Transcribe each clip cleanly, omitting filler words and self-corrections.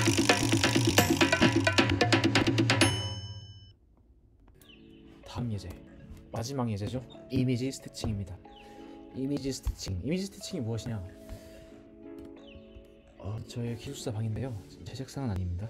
다음 예제, 마지막 예제죠. 이미지 스태칭입니다. 이미지 스태칭이 무엇이냐? 저의 기숙사 방인데요. 제 책상은 아닙니다.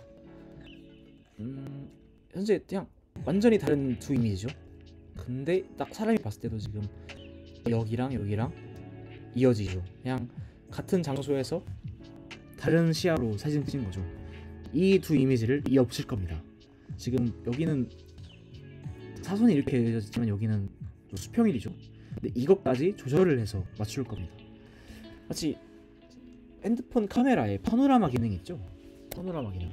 현재 그냥 완전히 다른 두 이미지죠. 근데 딱 사람이 봤을 때도 지금 여기랑 여기랑 이어지죠. 그냥 같은 장소에서 다른 시야로 사진 찍은 거죠. 이 두 이미지를 이어붙일 겁니다. 지금 여기는 사선이 이렇게 그려졌지만 여기는 수평일이죠. 근데 이것까지 조절을 해서 맞출 겁니다. 마치 핸드폰 카메라에 파노라마 기능이 있죠. 파노라마 기능.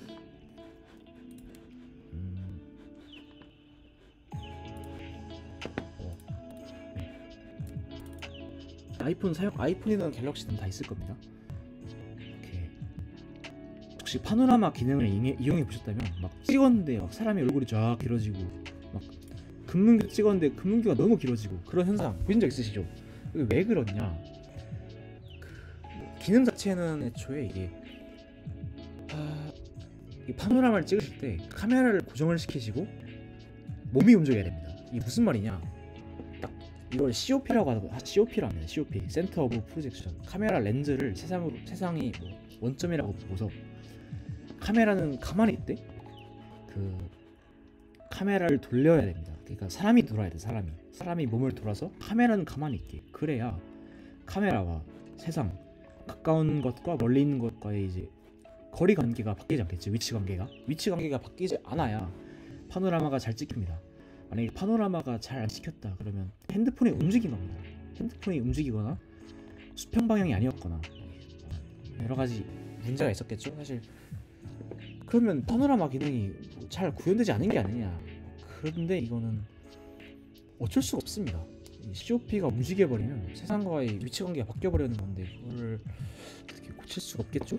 아이폰이든 갤럭시든 다 있을 겁니다. 이렇게 혹시 파노라마 기능을 이용해 보셨다면 막 찍었는데 막 사람이 얼굴이 쫙 길어지고 막 금문규 찍었는데 금문규가 너무 길어지고 그런 현상 보신 적 있으시죠? 왜 그러냐? 기능 자체는 애초에 이게 파노라마를 찍으실 때 카메라를 고정을 시키시고 몸이 움직여야 됩니다. 이게 무슨 말이냐? 딱 이걸 COP라고 합니다. COP 센터 오브 프로젝션. 카메라 렌즈를 세상이 뭐 원점이라고 보고서 카메라는 가만히 있대. 그 카메라를 돌려야 됩니다. 그러니까 사람이 돌아야 돼. 사람이 몸을 돌아서 카메라는 가만히 있게. 그래야 카메라와 세상 가까운 것과 멀리 있는 것과의 이제 거리 관계가 바뀌지 않겠지. 위치 관계가 바뀌지 않아야 파노라마가 잘 찍힙니다. 만약에 파노라마가 잘 안 찍혔다 그러면 핸드폰이 움직인 겁니다. 핸드폰이 움직이거나 수평 방향이 아니었거나 여러 가지 문제가 있었겠죠. 사실 그러면 파노라마 기능이 잘 구현되지 않은 게 아니냐. 그런데 이거는 어쩔 수가 없습니다. COP가 움직여버리면 세상과의 위치관계가 바뀌어버리는 건데 그거를 어떻게 고칠 수가 없겠죠?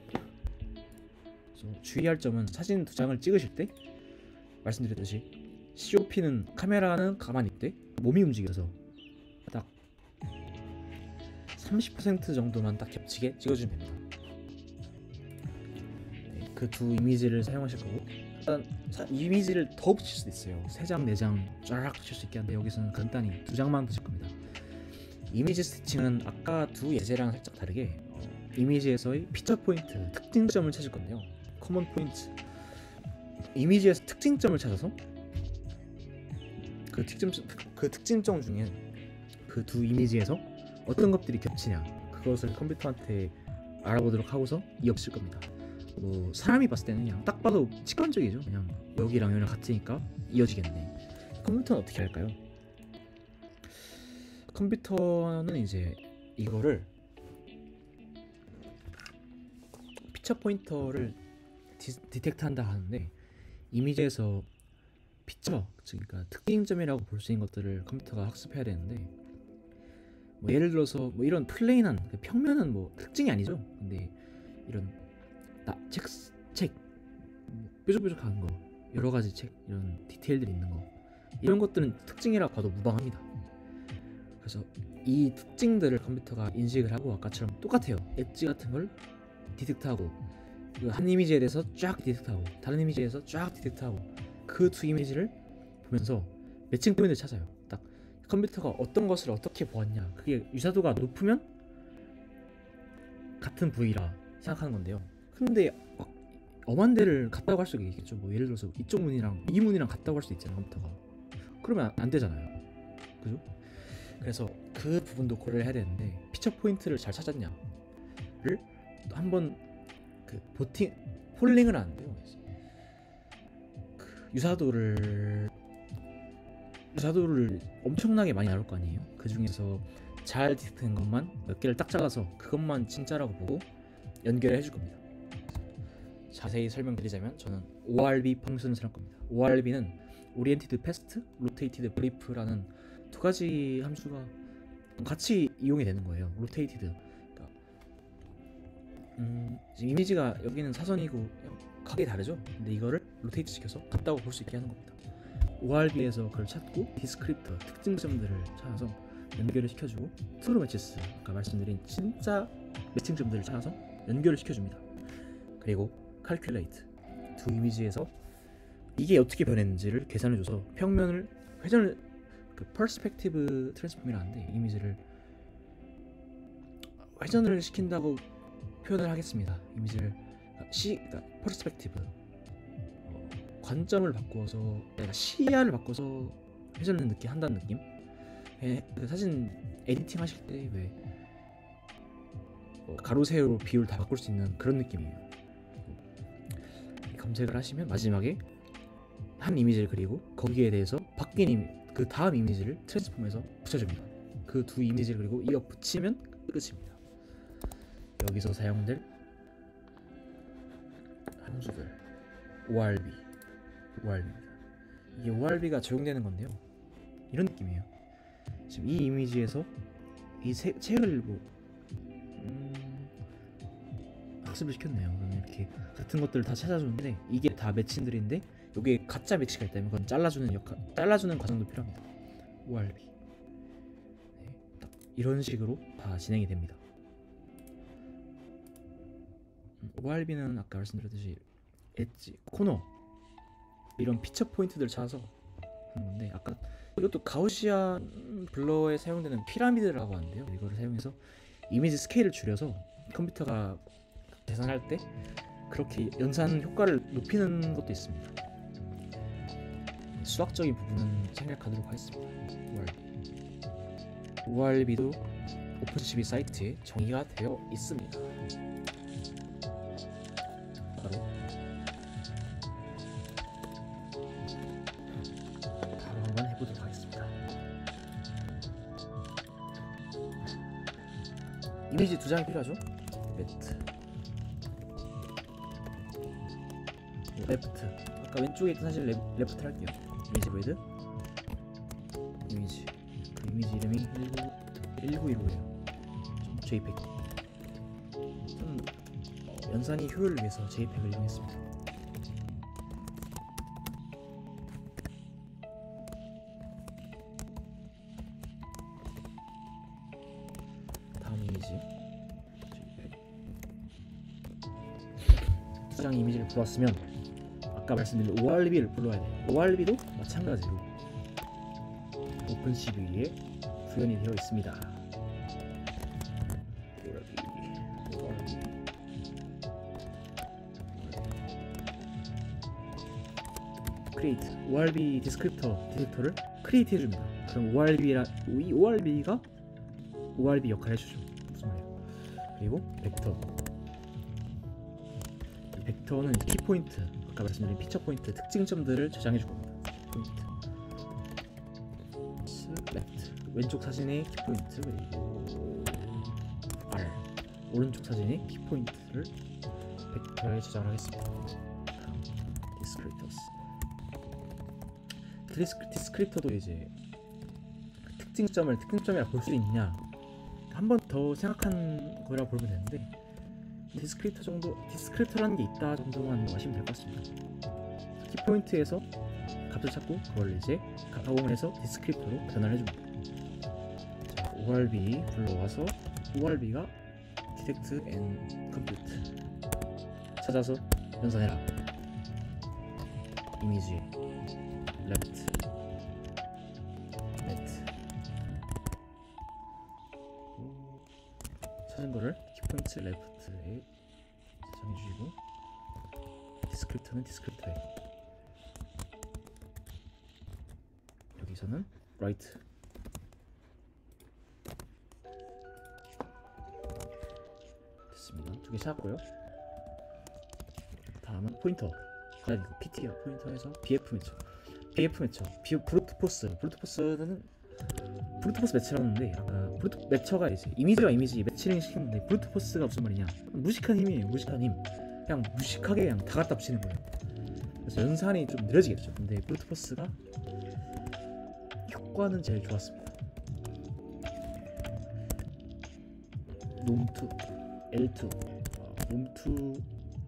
그래서 주의할 점은 사진 두 장을 찍으실 때 말씀드렸듯이 COP는 카메라는 가만히 있대. 몸이 움직여서 딱 30% 정도만 딱 겹치게 찍어주면 됩니다. 그 두 이미지를 사용하실 거고 일단 이미지를 더 붙일 수도 있어요. 3장, 4장 쫙 붙일 수 있게 하는데 여기서는 간단히 2장만 붙일 겁니다. 이미지 스티칭은 아까 두 예제랑 살짝 다르게 이미지에서의 피처 포인트, 특징점을 찾을 건데요. 커먼 포인트. 이미지에서 특징점을 찾아서 그 특징점 중에 그 두 이미지에서 어떤 것들이 겹치냐 그것을 컴퓨터한테 알아보도록 하고서 이어붙일 겁니다. 뭐 사람이 봤을 때는 그냥 딱 봐도 직관적이죠. 그냥 여기랑 여기랑 같으니까 이어지겠네. 컴퓨터는 어떻게 할까요? 컴퓨터는 이제 이거를 피처 포인터를 디텍트한다 하는데 이미지에서 피처, 그러니까 특징점이라고 볼 수 있는 것들을 컴퓨터가 학습해야 되는데 뭐 예를 들어서 뭐 이런 플레인한 평면은 뭐 특징이 아니죠. 근데 이런 책 뭐 뾰족뾰족한 거 여러 가지 책 이런 디테일들이 있는 거 이런 것들은 특징이라고 봐도 무방합니다. 그래서 이 특징들을 컴퓨터가 인식을 하고 아까처럼 똑같아요. 엣지 같은 걸 디텍트하고 한 이미지에 대해서 쫙 디텍트하고 다른 이미지에 대해서 쫙 디텍트하고 그 두 이미지를 보면서 매칭 포인트를 찾아요. 딱 컴퓨터가 어떤 것을 어떻게 보았냐 그게 유사도가 높으면 같은 부위라 생각하는 건데요. 근데 막 엄한 데를 같다고 할 수가 있겠죠. 뭐 예를 들어서 이쪽 문이랑 이 문이랑 같다고 할 수 있잖아요. 컴퓨터가 그러면 안 되잖아요. 그죠? 그래서 그 부분도 고려를 해야 되는데 피처 포인트를 잘 찾았냐를 한번 그 폴링을 하는데요. 그 유사도를 엄청나게 많이 나올 거 아니에요. 그 중에서 잘 디텍트된 것만 몇 개를 딱 잘라서 그것만 진짜라고 보고 연결을 해줄 겁니다. 자세히 설명드리자면 저는 ORB 펑션을 사용할 겁니다. ORB는 Oriented Past, Rotated Brief라는 두 가지 함수가 같이 이용이 되는 거예요. Rotated. 그러니까 지금 이미지가 여기는 사선이고 각이 다르죠. 근데 이거를 로테이트 시켜서 같다고 볼 수 있게 하는 겁니다. ORB에서 그걸 찾고 디스크립터 특징점들을 찾아서 연결을 시켜주고 트루 매치스 아까 말씀드린 진짜 매칭점들을 찾아서 연결을 시켜줍니다. 그리고 calculate. 두 이미지에서 이게 어떻게 변했는지를 계산해줘서 평면을 회전을 그 perspective transform이라는데 이미지를 회전을 시킨다고 표현을 하겠습니다. 이미지를 그러니까 perspective 관점을 바꿔서 내가 시야를 바꿔서 회전을 한다는 느낌. 그 사진 에디팅 하실 때 왜 가로 세로 비율 다 바꿀 수 있는 그런 느낌이에요. 검색을 하시면 마지막에 한 이미지를 그리고 거기에 대해서 바뀐 그 다음 이미지를 트랜스폼해서 붙여줍니다. 그 두 이미지를 그리고 이어 붙이면 끝입니다. 여기서 사용될 함수들 ORB입니다. 이게 ORB가 적용되는 건데요. 이런 느낌이에요. 지금 이 이미지에서 이 책을 학습을 시켰네요. 그러면 이렇게 같은 것들을 다 찾아주는데 이게 다 매칭들인데 여기에 가짜 매치가 있다면 그건 잘라주는 과정도 필요합니다. ORB. 네, 딱 이런 식으로 다 진행이 됩니다. ORB는 아까 말씀드렸듯이 엣지, 코너 이런 피처 포인트들을 찾아서 하는 건데 아까 이것도 가우시안 블러에 사용되는 피라미드라고 하는데요. 이거를 사용해서 이미지 스케일을 줄여서 컴퓨터가 계산할 때 그렇게 연산 효과를 높이는 것도 있습니다. 수학적인 부분은 생략하도록 하겠습니다. ORB도 오픈CV 사이트에 정의가 되어 있습니다. 바로 한번 해보도록 하겠습니다. 이미지 두 장이 필요하죠. 레프트. 아까 왼쪽에 있던 사실 레프트를 할게요. 이미지 브레드 이미지. 그 이미지 이름이 1915예요. JPEG. 저는 연산이 효율을 위해서 JPEG을 이용했습니다. 다음 이미지 JPEG. 두 장 이미지를 불러왔으면 아까 말씀드린 ORB를 불러야 돼요. ORB도 마찬가지로 오픈CV에 구현이 되어 있습니다. ORB. create ORB 디스크립터를 크리에이트 해줍니다. 그럼 이 ORB가 ORB 역할을 해주죠. 무슨 말이에요? 그리고 벡터는 키포인트, 아까 말씀드린 피처 포인트 특징점들을 저장해 줄 겁니다. 포인트 left 왼쪽 사진의 키포인트 그리고 R 오른쪽 사진의 키포인트를 벡터에 저장을 하겠습니다. 다음 디스크립터도 이제 특징점이라 볼 수 있냐 한 번 더 생각한 거라고 보면 되는데 디스크립터라는 게 있다 정도만 아시면 될 것 같습니다. 키포인트에서 값을 찾고 그걸 이제 가공을 해서 디스크립터로 변환을 해줍니다. 자, ORB 불러와서 ORB가 detect and compute 찾아서 연산해라. 이미지 left net 찾은 거를 키포인트 left에 저장해 주시고 디스크립터는 디스크립터에 여기서는 right 됐습니다. 두 개 찾았고요. 다음은 포인터 PT야 포인터에서 BF 매처 브루트 포스 매치라는데 아까 브루트 매처가 이제 이미지와 이미지 매치링 시키는데 브루트 포스가 무슨 말이냐 무식한 힘이에요. 무식한 힘 그냥 무식하게 그냥 다 갖다 붙이는 거예요. 그래서 연산이 좀 느려지겠죠. 근데 브루트 포스가 효과는 제일 좋았습니다. 놈2 L2 놈2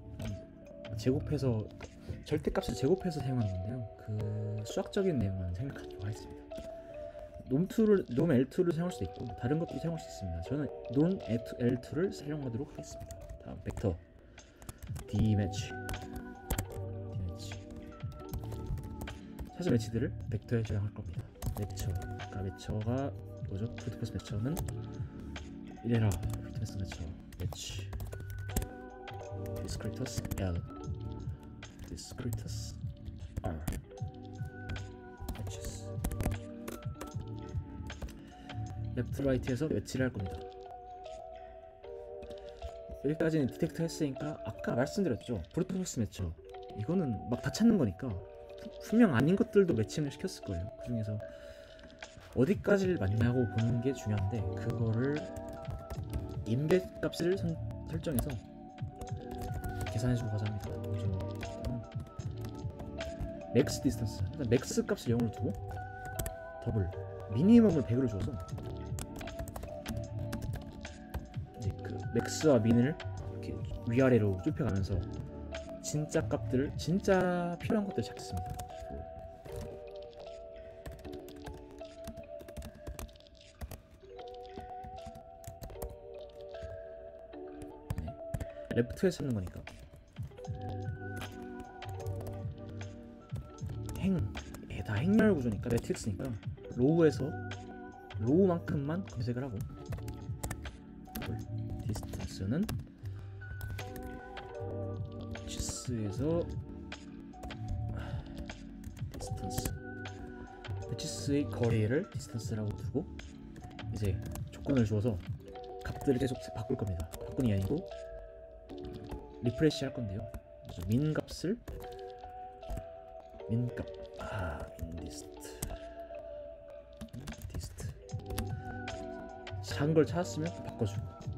제곱해서 절대값을 제곱해서 사용하는 건데요. 그 수학적인 내용은 생각하도록 하겠습니다. 놈 L2를 사용할 수도 있고 다른 것도 사용할 수 있습니다. 저는 놈 L2를 사용하도록 하겠습니다. 다음 벡터 D 매치 찾은 매치들을 벡터에 저장할 겁니다. 매처, 그러니까 매처가 뭐죠? 프로토패스 매처는 이래라. 프로토패스 매처 매치 디스크리터스 L 디스크리터스 R 매치스 레프트 라이트에서 매치를 할 겁니다. 여기까지는 디텍트 했으니까 아까 말씀드렸죠. 프로토패스 매처 이거는 막 다 찾는 거니까 분명 아닌 것들도 매칭을 시켰을 거예요. 그 중에서 어디까지를 맞냐고 보는 게 중요한데 그거를 인벳 값을 설정해서 계산해주고 가자 합니다. 맥스 디스턴스, 일단 맥스 값을 0으로 두고 더블 미니멈을 100으로 줘서 이제 그 맥스와 민을 이렇게 위아래로 좁혀가면서 진짜 값들을 진짜 필요한 것들을 찾겠습니다. 레프트에 쓰는 거니까 다 행렬 구조니까 매트릭스니까 로우에서 로우만큼만 검색을 하고 디스턴스는 치스에서 디스턴스 치스의 거리를 디스턴스라고 두고 이제 조건을 주어서 값들을 계속 바꿀 겁니다. 바꾼이 아니고 리프레시 할 건데요. 민 값을 민값 인디스트 디스트 작은 걸 찾았으면 바꿔주고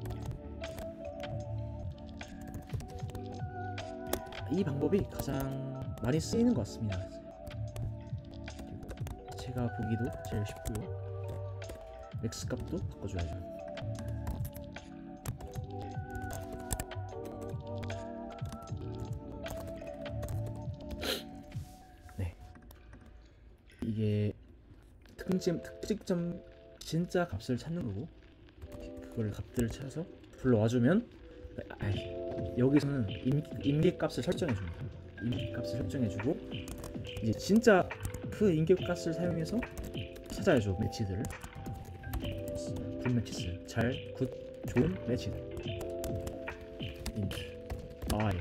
이 방법이 가장 많이 쓰이는 것 같습니다. 그리고 제가 보기도 제일 쉽고요. 맥스 값도 바꿔줘야죠. 이게 특징점 진짜 값을 찾는 거고 그걸 값들을 찾아서 불러와주면 여기서는 임계값을 설정해줍니다. 임계값을 설정해주고 이제 진짜 그 임계값을 사용해서 찾아야죠. 매치들을 굿 매치스 좋은 매치들 인트 I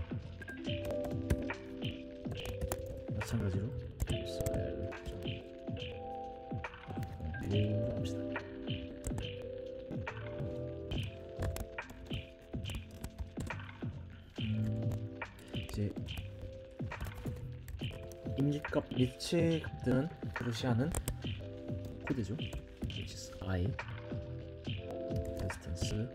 마찬가지로 합시다. 이제 임기값 일체 값들은 프로시아는 코드죠. which is I distance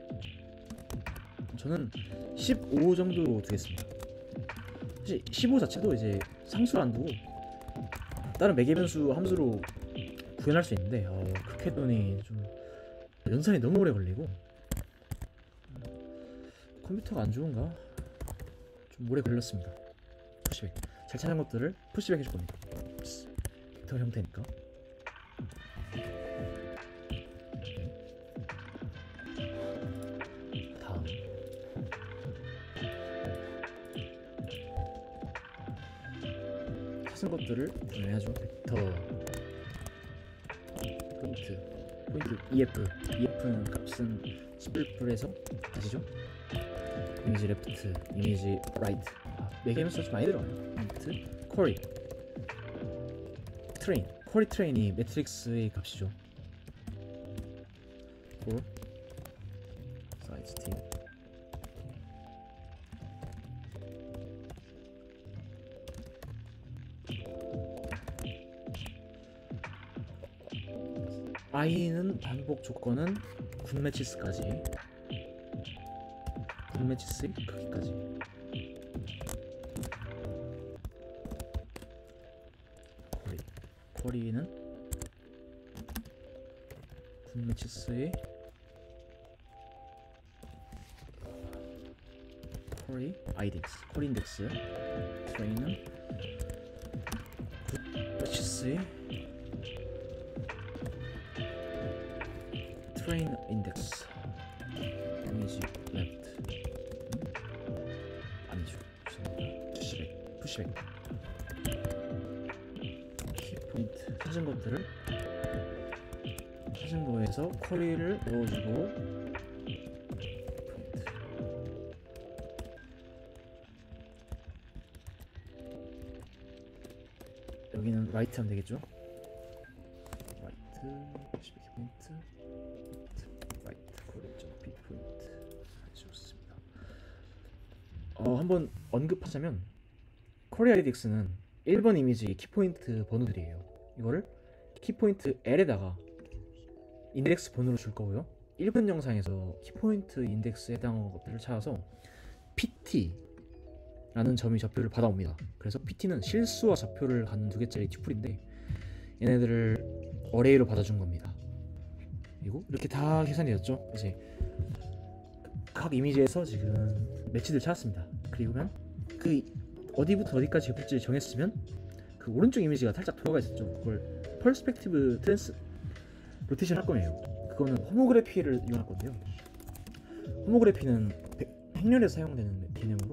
저는 15 정도로 두겠습니다. 사실 15 자체도 이제 상수를 안 두고 다른 매개변수 함수로 구현할 수 있는데 그렇게 했더니 좀 연산이 너무 오래 걸리고 컴퓨터가 안 좋은가? 좀 오래 걸렸습니다. 푸시백 잘 찾은 것들을 푸시백 해줄 겁니다. 벡터 형태니까 다음 찾은 것들을 구현해야죠. 벡터 포인트 EF는 값은 11%에서 다시죠. 이미지 레프트, 이미지 라이트 매개면서 좀 많이 들어가요. 포인트, 쿼리, 트레인, 쿼리 트레인이 매트릭스의 값이죠. for size t i는 반복 조건은 굿매치스까지 굿매치스의 크기까지 쿼리는 굿매치스의 쿼리 인덱스 트레인은 굿매치스의 트레인 인덱스 이미지 레프트 아니죠 푸시백 찾은 거에서 쿼리를 넣어주고 여기는 라이트 하면 되겠죠? 라이트 12개 포인트 라이트 쿼리.p 포인트 좋습니다. 한번 언급하자면 쿼리IDX는 1번 이미지 키포인트 번호들이에요. 이거를 키포인트 L에다가 인덱스 번호로 줄 거고요. 1번 영상에서 키포인트 인덱스에 해당하는 것들을 찾아서 PT라는 점이 좌표를 받아옵니다. 그래서 PT는 실수와 좌표를 갖는 2개짜리 튜플인데 얘네들을 어레이로 받아준 겁니다. 그리고 이렇게 다 계산이 되었죠. 이제 각 이미지에서 지금 매치들 찾았습니다. 그리고는 그 어디부터 어디까지 볼지 정했으면 그 오른쪽 이미지가 살짝 돌아가 있었죠. 그걸 퍼스펙티브 트랜스 로테이션 할 거예요. 그거는 호모그래피를 이용할 건데요. 호모그래피는 행렬에서 사용되는 개념으로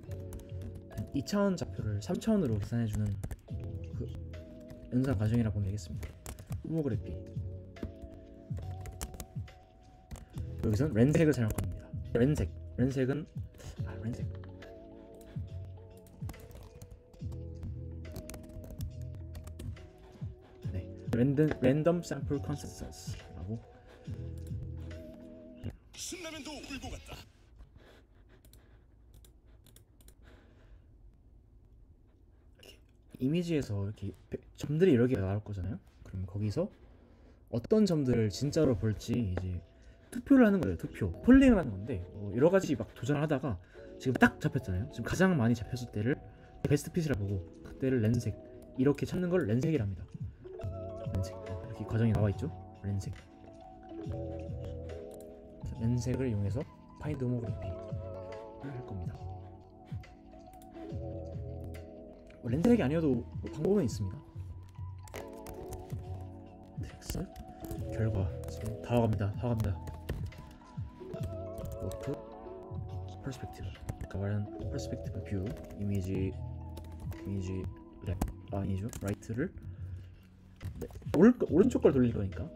2차원 좌표를 3차원으로 계산해주는 그 연산 과정이라 보면 되겠습니다. 호모그래피. 여기서는 렌색을 사용할 겁니다. 렌색은 렌색. 랜덤 샘플 컨센서스라고. 신라면도 울고 갔다. 이미지에서 이렇게 점들이 여러 개가 나올 거잖아요. 그럼 거기서 어떤 점들을 진짜로 볼지 이제 투표를 하는 거예요. 투표 폴링을 하는 건데 여러 가지 막 도전을 하다가 지금 딱 잡혔잖아요. 지금 가장 많이 잡혔을 때를 베스트 핏이라 보고 그때를 렌색 이렇게 찾는 걸 렌색이랍니다. 렌색 이렇게 과정이 나와 있죠. 렌색. 렌색을 이용해서 파인드 호모그래피를 할 겁니다. 렌색이 아니어도 방법은 있습니다. 텍스 결과 지금 다 와갑니다. 워프 퍼스펙티브 아까 말한 퍼스펙티브 뷰 이미지 랩 아니죠 라이트를 오른쪽 걸 돌릴 거니까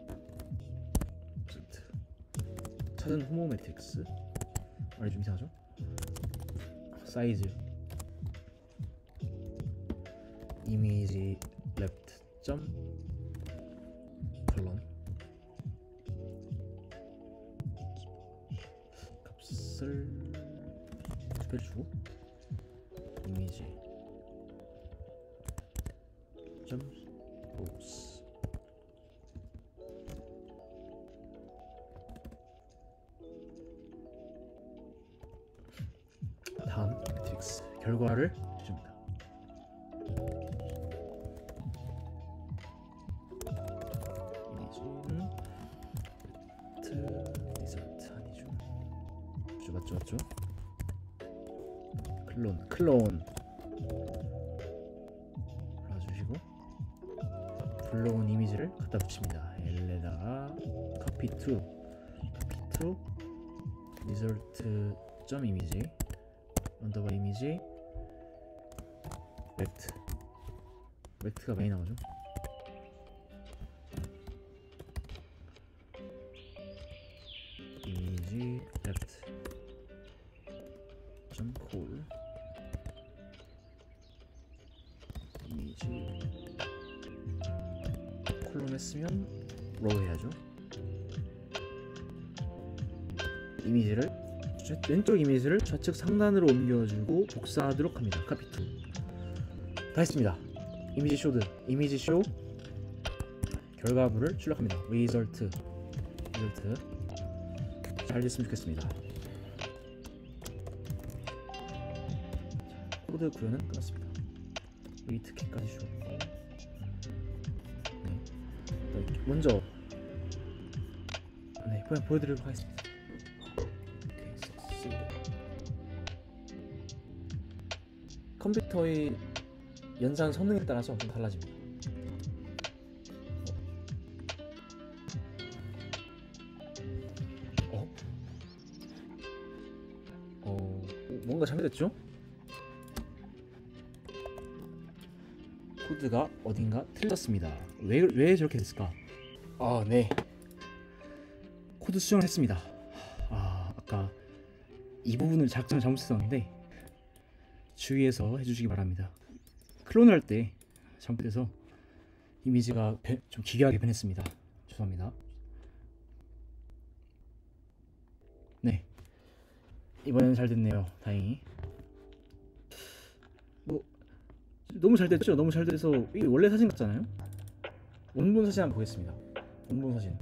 찾은 호모 매트릭스 말이 좀 이상하죠? 사이즈 이미지 레프트 점 컬럼 값을 2배를 주고 이미지 점 보스 다음 매트릭스 결과를 줍니다. 이미지는 리서트 아니죠? 맞죠? 클론 눌러주시고 불러온 이미지를 갖다 붙입니다. L에다가 copy to result 점 이미지 언더바 이미지 렉트가 많이 나오죠. 이미지 렉트 점 콜 이미지 콜롬 했으면 로우 해야죠. 이미지를 왼쪽 이미지를 좌측 상단으로 옮겨주고 복사하도록 합니다. 카피 투. 다 했습니다. 이미지 쇼 결과물을 출력합니다. 리절트 잘 됐으면 좋겠습니다. 코드 구현은 끝났습니다. 웨이트 키까지 주었고 먼저 보여드리도록 하겠습니다. 컴퓨터의 연산 성능에 따라서 좀 달라집니다. 뭔가 잘못됐죠? 코드가 어딘가 틀렸습니다. 왜 저렇게 됐을까? 네. 코드 수정을 했습니다. 아까 이 부분을 작성을 잘못했었는데 주의해서 해주시기 바랍니다. 클론을 할 때 잘못해서 이미지가 좀 기괴하게 변했습니다. 죄송합니다. 네, 이번에는 잘 됐네요. 다행히. 너무 잘 됐죠? 너무 잘 돼서 이게 원래 사진 같잖아요? 원본 사진 한번 보겠습니다. 원본 사진.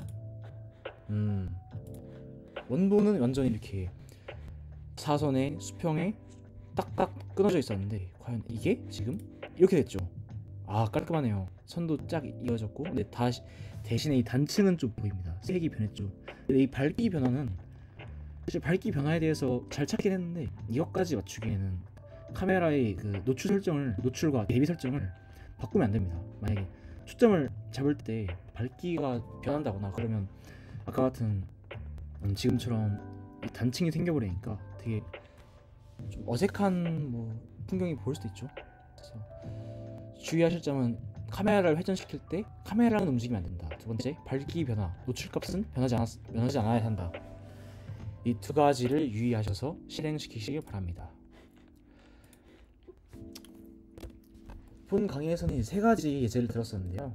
원본은 완전히 이렇게 사선에 수평에 딱딱 끊어져 있었는데 과연 이게 지금 이렇게 됐죠? 깔끔하네요. 선도 쫙 이어졌고, 근데 대신에 이 단층은 좀 보입니다. 색이 변했죠. 근데 이 밝기 변화는 사실 밝기 변화에 대해서 잘 찾긴 했는데 이것까지 맞추기에는 카메라의 그 노출과 대비 설정을 바꾸면 안 됩니다. 만약에 초점을 잡을 때 밝기가 변한다거나 그러면 아까 같은 지금처럼 이 단층이 생겨버리니까 되게 좀 어색한 풍경이 보일 수도 있죠. 그래서 주의하실 점은 카메라를 회전시킬 때 카메라는 움직이면 안 된다. 두 번째, 밝기 변화, 노출값은 변하지 않아야 한다. 이 두 가지를 유의하셔서 실행시키시길 바랍니다. 본 강의에서는 세 가지 예제를 들었었는데요.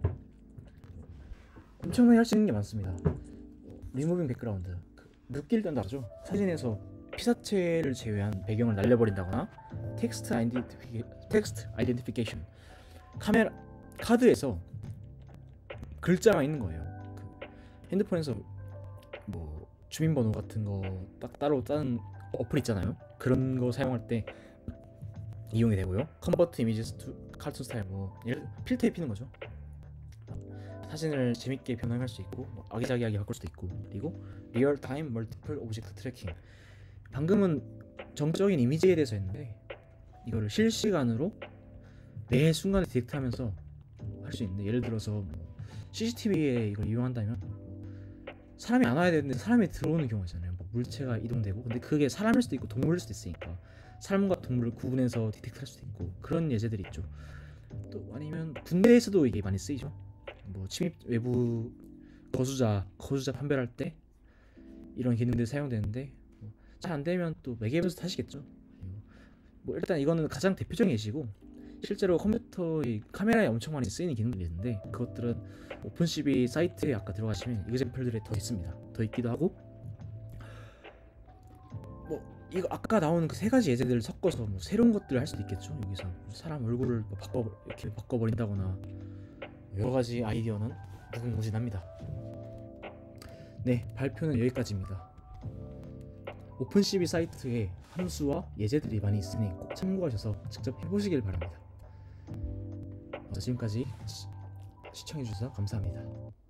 엄청나게 할 수 있는 게 많습니다. 리무빙 백그라운드, 묶기를 딴다죠. 사진에서 피사체를 제외한 배경을 날려버린다거나 텍스트 아이덴티피케이션, 카드에서 글자만 있는 거예요. 핸드폰에서 주민번호 같은 거 딱 따로 짜는 어플 있잖아요. 그런 거 사용할 때 이용이 되고요. 컨버트 이미지스 투 카툰 스타일, 필터 입히는 거죠. 사진을 재밌게 변형할 수 있고 아기자기하게 바꿀 수도 있고, 그리고 리얼 타임 멀티플 오브젝트 트래킹. 방금은 정적인 이미지에 대해서 했는데 이거를 실시간으로 매 순간에 디텍트하면서 할 수 있는데, 예를 들어서 CCTV에 이걸 이용한다면 사람이 안 와야 되는데 사람이 들어오는 경우가 있잖아요. 물체가 이동되고, 근데 그게 사람일 수도 있고 동물일 수도 있으니까 사람과 동물을 구분해서 디텍트할 수도 있고, 그런 예제들이 있죠. 또 아니면 군대에서도 이게 많이 쓰이죠. 침입 외부 거주자 판별할 때 이런 기능들이 사용되는데, 잘 안 되면 또 매개에서 타시겠죠. 일단 이거는 가장 대표적인 예시고, 실제로 컴퓨터의 카메라에 엄청 많이 쓰이는 기능들이 있는데 그것들은 오픈CV 사이트에 아까 들어가시면 이그젬플들이 더 있습니다. 더 있기도 하고, 이거 아까 나오는 그 세 가지 예제들을 섞어서 새로운 것들을 할 수도 있겠죠. 여기서 사람 얼굴을 이렇게 바꿔버린다거나 여러 가지 아이디어는 무궁무진합니다. 네, 발표는 여기까지입니다. 오픈CV 사이트에 함수와 예제들이 많이 있으니 꼭 참고하셔서 직접 해보시길 바랍니다. 지금까지 시청해주셔서 감사합니다.